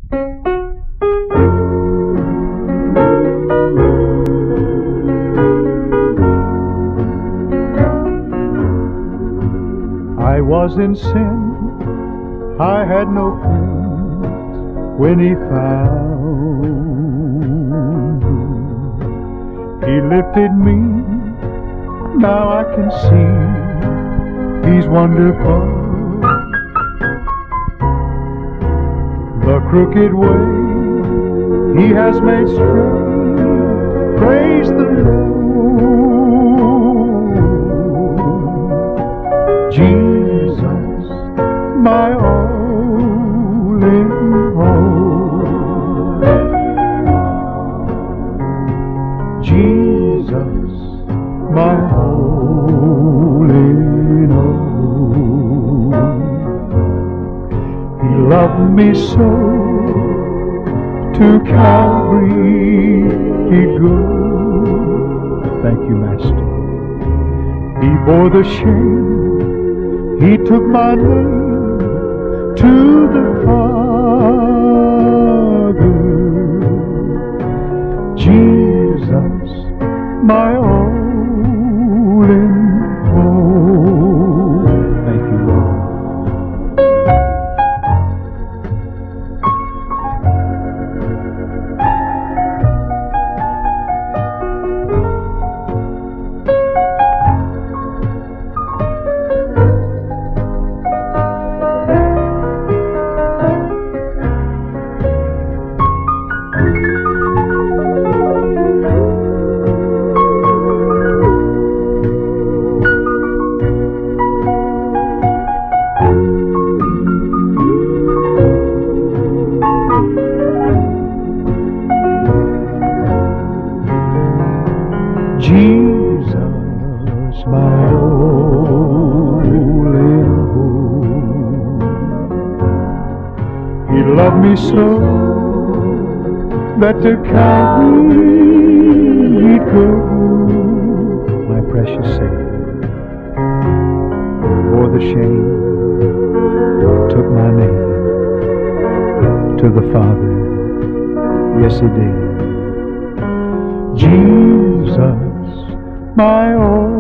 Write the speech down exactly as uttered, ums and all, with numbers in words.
I was in sin, I had no friends when he found me. He lifted me, now I can see he's wonderful. The crooked way he has made straight, praise the Lord. Jesus, my all in all. Jesus, my all in all. He loved me so, to Calvary he'd go. Thank you, Master. He bore the shame, he took my name to the Father. Jesus, my all in all. Thank you, Lord. Jesus, my all in all. He loved me so that to Calvary he'd go. My precious Savior bore the shame, took my name to the Father. Yes, he did. Jesus, my all